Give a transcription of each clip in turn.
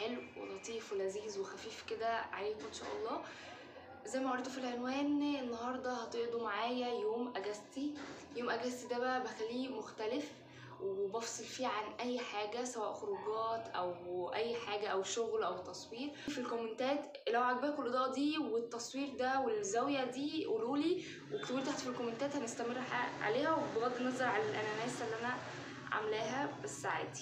حلو ولطيف ولذيذ وخفيف كده عليكم ان شاء الله. زي ما قلت في العنوان، النهارده هتقضوا معايا يوم اجازتي. يوم اجازتي ده بقى بخليه مختلف وبفصل فيه عن اي حاجه، سواء خروجات او اي حاجه او شغل او تصوير. في الكومنتات لو عجباكم الاضاءه دي والتصوير ده والزاويه دي قولولي واكتبوا لي تحت في الكومنتات، هنستمر عليها وبغض النظر عن الاناناس اللي انا عاملاها، بس عادي.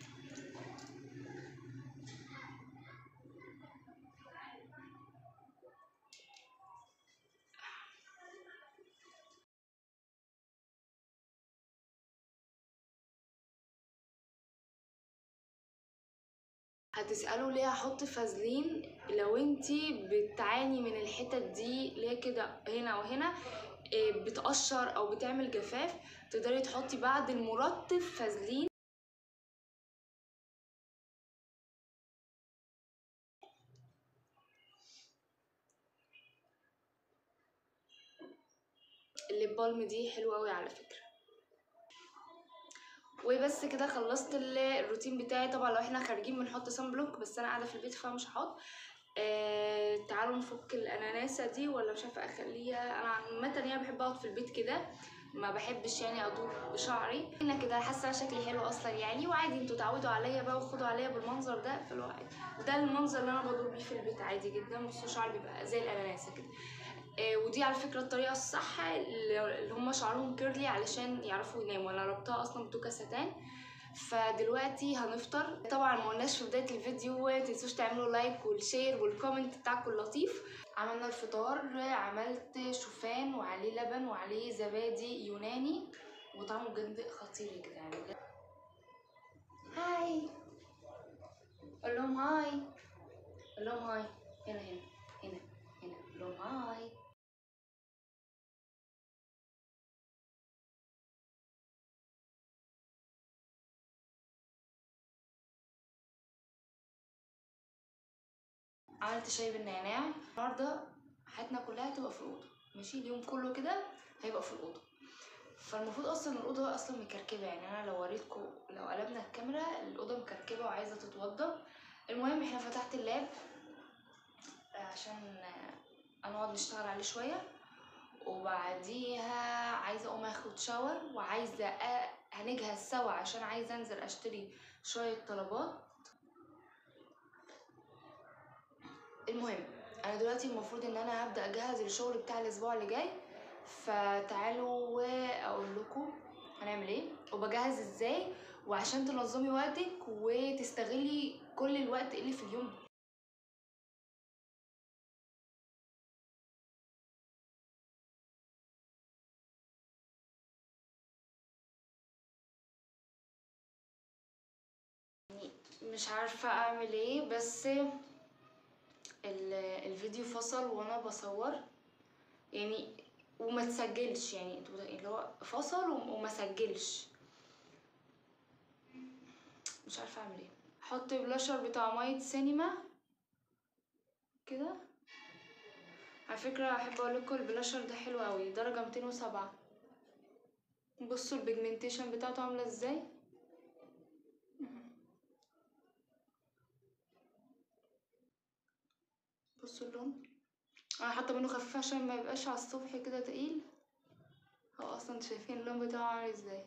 هتسألوا ليه هحط فازلين؟ لو انتي بتعاني من الحتت دي ليه كده هنا وهنا بتقشر او بتعمل جفاف، تقدري تحطي بعد المرطب فازلين. الليب بالم دي حلوه قوي على فكره. وبس كده خلصت الروتين بتاعي. طبعا لو احنا خارجين بنحط سان بلوك، بس انا قاعده في البيت فمش هحط. تعالوا نفك الاناناسه دي، ولا مش عارفه اخليها. انا عامه يعني بحب اقعد في البيت كده، ما بحبش يعني ادور بشعري. انا كده حاسه شكلي حلو اصلا يعني، وعادي انتوا تعودوا عليا بقى وخدوا عليا بالمنظر ده. فالواحد ده المنظر اللي انا بدور بيه في البيت عادي جدا. بصوا شعري بيبقى زي الاناناسه كده. ودي على فكره الطريقه الصح اللي هم شعرهم كيرلي علشان يعرفوا يناموا. انا ربطها اصلا بتوكه ستان. فدلوقتي هنفطر. طبعا ما قلناش في بدايه الفيديو، متنسوش تعملوا لايك والشير والكومنت بتاعكم اللطيف. عملنا الفطار، عملت شوفان وعليه لبن وعليه زبادي يوناني، وطعمه بجد خطير يا جدعان. هاي، قول لهم هاي، قول لهم هاي. هنا هنا هنا هنا، قول لهم هاي. عملت شاي بالنعناع. النهارده حياتنا كلها هتبقى في الاوضه، ماشي؟ اليوم كله كده هيبقى في الاوضه. فالمفروض اصلا الاوضه اصلا مكركبه يعني. انا لو وريتكم، لو قلبنا الكاميرا الاوضه مكركبه وعايزه تتوضى. المهم احنا فتحت اللاب عشان هنقعد نشتغل عليه شويه، وبعديها عايزه اقوم اخد شاور، وعايزه هنجهز سوا عشان عايزه انزل اشتري شويه طلبات. المهم انا دلوقتي المفروض ان انا هبدا اجهز الشغل بتاع الاسبوع اللي جاي. فتعالوا اقول لكم هنعمل ايه وبجهز ازاي، وعشان تنظمي وقتك وتستغلي كل الوقت اللي في اليوم. مش عارفه اعمل ايه، بس الفيديو فصل وانا بصور يعني، وما تسجلش يعني، اللي هو فصل وما سجلش. مش عارفه اعمل ايه. احط بلاشر بتاع مايت سينما كده. على فكره احب اقول لكم البلاشر ده حلو قوي، درجه 207. بصوا البيجمنتيشن بتاعته عامله ازاي. بصوا اللون، انا حاطه منه خفيف عشان ما يبقاش على الصبح كده تقيل. هو اصلا شايفين اللون بتاعه عامل ازاي.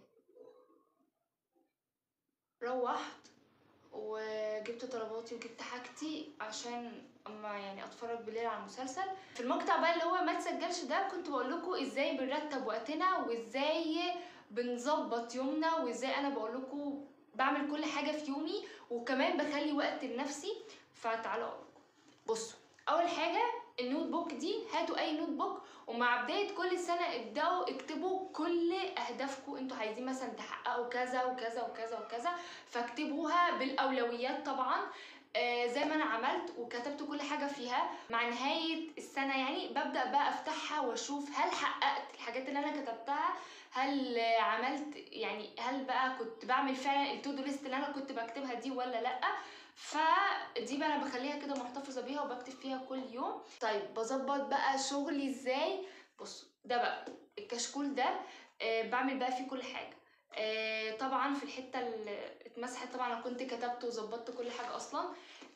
روحت وجبت طلباتي وجبت حاجتي عشان اما يعني اتفرج بالليل على المسلسل. في المقطع بقى اللي هو ما تسجلش ده كنت بقول لكم ازاي بنرتب وقتنا وازاي بنظبط يومنا، وازاي انا بقول لكم بعمل كل حاجه في يومي وكمان بخلي وقت لنفسي. فتعالوا اقول لكم. بصوا، اول حاجه النوت بوك دي، هاتوا اي نوت بوك ومع بدايه كل سنه ابداوا اكتبوا كل اهدافكم. انتوا عايزين مثلا تحققوا كذا وكذا وكذا وكذا، فاكتبوها بالاولويات طبعا. زي ما انا عملت وكتبت كل حاجه فيها. مع نهايه السنه يعني ببدا بقى افتحها واشوف هل حققت الحاجات اللي انا كتبتها، هل عملت يعني، هل بقى كنت بعمل فعلا التو دو ليست اللي انا كنت بكتبها دي ولا لا. فدي بقى انا بخليها كده محتفظه بيها وبكتب فيها كل يوم. طيب بظبط بقى شغلي ازاي؟ بصوا ده بقى الكشكول ده، بعمل بقى فيه كل حاجه. طبعا في الحته اللي اتمسحت طبعا انا كنت كتبت وظبطت كل حاجه اصلا.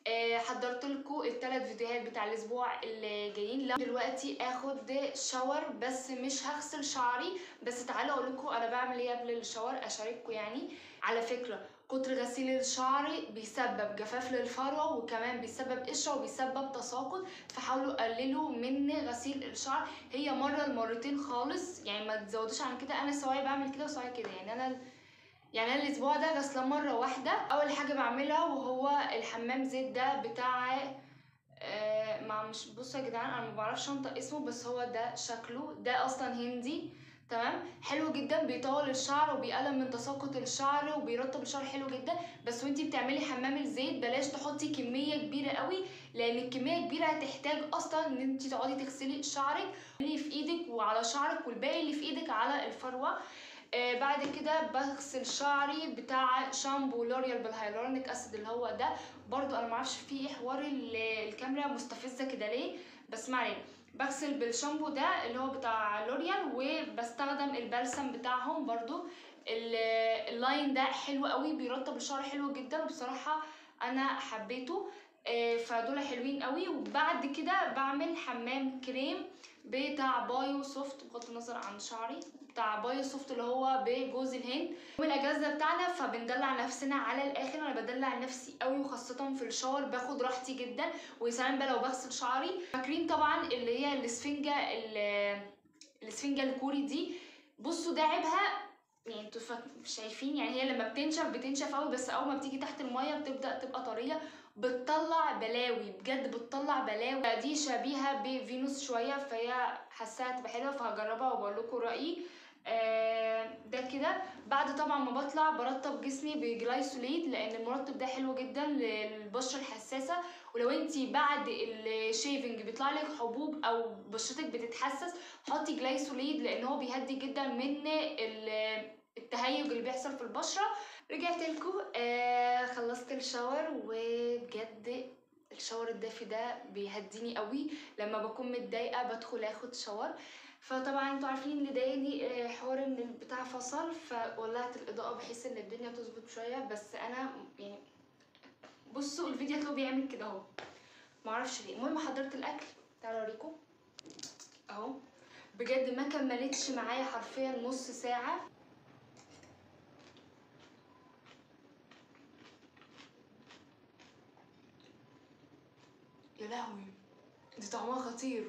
حضرت لكم الثلاث فيديوهات بتاع الاسبوع اللي جايين. دلوقتي اخد شاور، بس مش هغسل شعري. بس تعالوا اقول لكم انا بعمل ايه قبل الشاور، اشارككم يعني. على فكره كتر غسيل الشعر بيسبب جفاف للفروه، وكمان بيسبب قشره وبيسبب تساقط، فحاولوا قللوا من غسيل الشعر. هي مره لمرتين خالص يعني، ما تزودوش عن كده. انا سواء بعمل كده وسواء كده يعني. انا الاسبوع ده غسله مره واحده. اول حاجه بعملها وهو الحمام زيت ده بتاع مع مش بصوا يا جدعان، انا ما بعرفش انطق اسمه، بس هو ده شكله، ده اصلا هندي تمام. حلو جدا، بيطول الشعر وبيقلل من تساقط الشعر وبيرطب الشعر، حلو جدا. بس وانتي بتعملي حمام الزيت بلاش تحطي كميه كبيره قوي، لان الكميه الكبيره هتحتاج اصلا ان انتي تقعدي تغسلي شعرك اللي في ايدك وعلى شعرك، والباقي اللي في ايدك على الفروه. بعد كده بغسل شعري بتاع شامبو لوريال بالهيالورونيك اسيد اللي هو ده. برضو انا معرفش فيه حوار الكاميرا مستفزه كده ليه، بس ما علينا. بغسل بالشامبو ده اللي هو بتاع لوريال، وبستخدم البلسم بتاعهم برضو. اللاين ده حلو قوي، بيرطب الشعر حلو جدا، وبصراحه انا حبيته. فدول حلوين قوي. وبعد كده بعمل حمام كريم بتاع بايو سوفت، بغض النظر عن شعري، بتاع بايو سوفت اللي هو بجوز الهند. يوم الاجازه بتاعنا فبندلع نفسنا على الاخر. انا بدلع نفسي قوي، وخاصه في الشاور باخد راحتي جدا. وسلام بقى لو بغسل شعري. فاكرين طبعا اللي هي الاسفنجه الكوري دي. بصوا ده عيبها يعني، انتوا شايفين يعني، هي لما بتنشف قوي، بس اول ما بتيجي تحت الميه بتبدا تبقى طريه، بتطلع بلاوي بجد، بتطلع بلاوي. دي شبيهه بفينوس شويه، فهي حاساها تبقى حلوه، فهجربها وبقول لكم رايي. ده كده. بعد طبعا ما بطلع برطب جسمي بجلايسوليد، لان المرطب ده حلو جدا للبشره الحساسه. ولو انتي بعد الشيفنج بيطلع لك حبوب او بشرتك بتتحسس، حطي جلايسوليد، لان هو بيهدي جدا من التهيج اللي بيحصل في البشره. رجعت لكم خلصت الشاور، وبجد الشاور الدافي ده بيهديني قوي. لما بكون متضايقه بدخل اخد شاور. فطبعا انتوا عارفين اللي ضايقني حوار ان البتاع فصل، فولعت الاضاءه بحيث ان الدنيا تظبط شويه. بس انا يعني بصوا الفيديو هتلاقوه بيعمل كده اهو، معرفش ليه. المهم حضرت الاكل، تعالوا اوريكم اهو. بجد ما كملتش معايا حرفيا نص ساعه. يا لهوي دي طعمها خطير.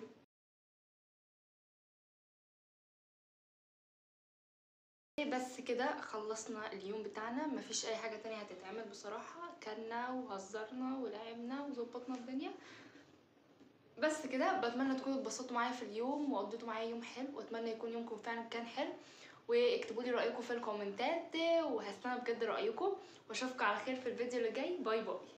بس كده خلصنا اليوم بتاعنا، مفيش اي حاجه تانية هتتعمل بصراحه. كلنا وهزرنا ولعبنا وظبطنا الدنيا، بس كده. بتمنى تكونوا اتبسطتوا معايا في اليوم وقضيتوا معايا يوم حلو، واتمنى يكون يومكم فعلا كان حلو. واكتبوا لي رايكم في الكومنتات، وهستنى بجد رايكم. واشوفكم على خير في الفيديو اللي جاي. باي باي.